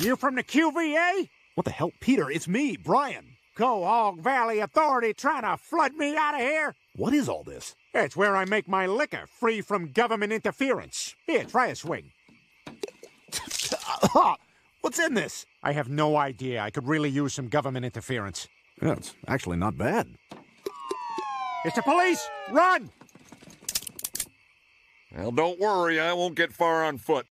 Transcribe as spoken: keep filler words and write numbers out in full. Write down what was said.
You from the Q V A? What the hell? Peter, it's me, Brian. Cohog Valley Authority trying to flood me out of here? What is all this? It's where I make my liquor, free from government interference. Here, try a swig. What's in this? I have no idea. I could really use some government interference. Yeah, it's actually not bad. It's the police! Run! Well, don't worry, I won't get far on foot.